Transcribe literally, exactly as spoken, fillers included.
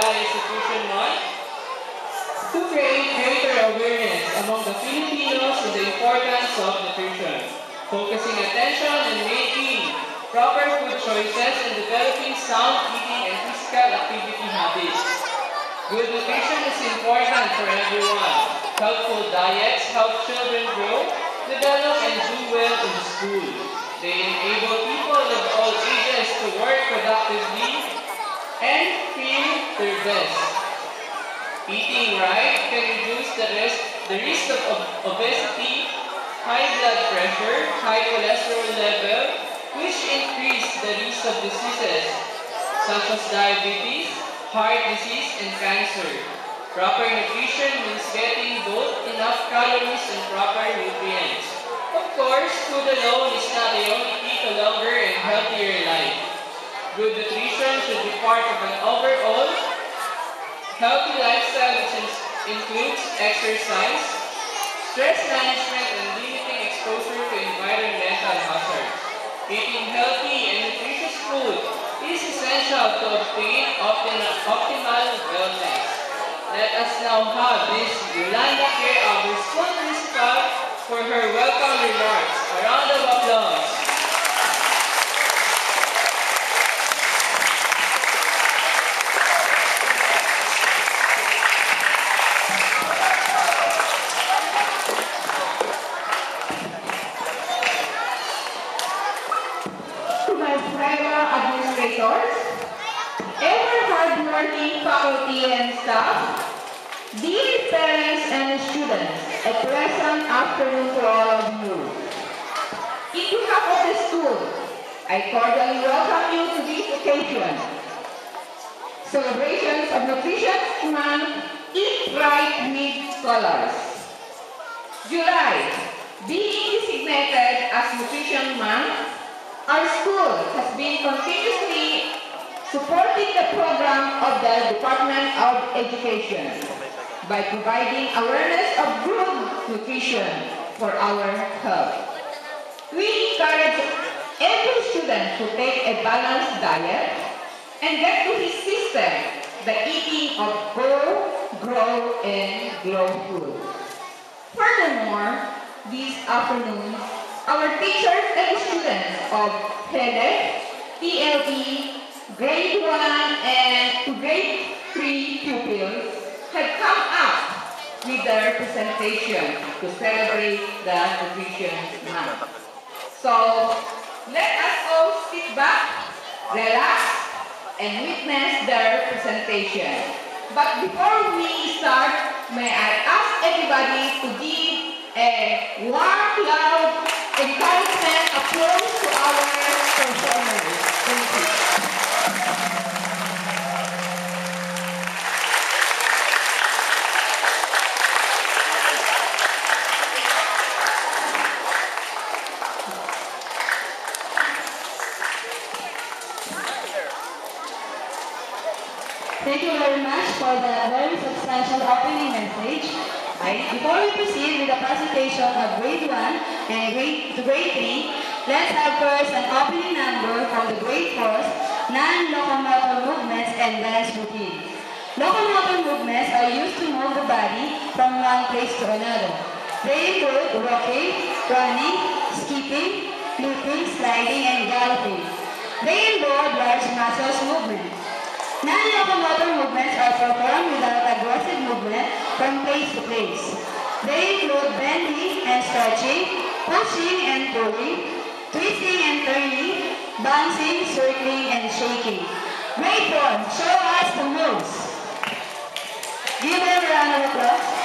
why is Nutrition Month? To create greater awareness among the Filipinos in the importance of nutrition, focusing attention on making proper food choices and developing sound eating and physical activity habits. Good nutrition is important for everyone. Healthful diets help children grow, develop, and do well in school. They enable people of all ages to work productively and feel their best. Eating right can reduce the risk, the risk of ob- obesity, high blood pressure, high cholesterol level, which increase the risk of diseases such as diabetes, heart disease, and cancer. Proper nutrition means getting both enough calories and proper nutrients. Of course, food alone is not the only key to longer and healthier life. Good nutrition should be part of an overall healthy lifestyle which in- includes exercise, stress management, and limiting exposure to environmental hazards. Eating healthy and nutritious food is essential to obtain optimal, optimal wellness. Let us now have Miss Yolanda Kerr, our school principal, for her welcome remarks. A round of applause. To my fellow administrators, ever hardworking faculty and staff, dear parents and students, a pleasant afternoon to all of you. In behalf of the school, I cordially welcome you to this occasion. Celebrations of Nutrition Month, Eat Right with Scholars. July, being designated as Nutrition Month, our school has been continuously supporting the program of the Department of Education by providing awareness of good nutrition for our health. We encourage every student to take a balanced diet and get to his system the eating of Go, Grow, and Glow food. Furthermore, this afternoon, our teachers and students of H E D E, T L E, Grade one and to Grade three pupils have come up with their presentation to celebrate the Nutrition Month. So, let us all sit back, relax, and witness their presentation. But before we start, may I ask everybody to give a warm, loud encouragement applause to our performers. Thank you. Thank you very much for the very substantial opening message. Right. Before we proceed with the presentation of grade one and grade to grade three, let's have first an opening number from the grade fours, non-locomotor movements and dance routine. Locomotor movements are used to move the body from one place to another. They include walking, running, skipping, leaping, sliding, and galloping. They involve large muscles movements. Non-locomotor movements are performed without aggressive movement from place to place. They include bending and stretching, pushing and pulling, twisting and turning, bouncing, circling, and shaking. Grade four, show us the moves. Give them a round of applause.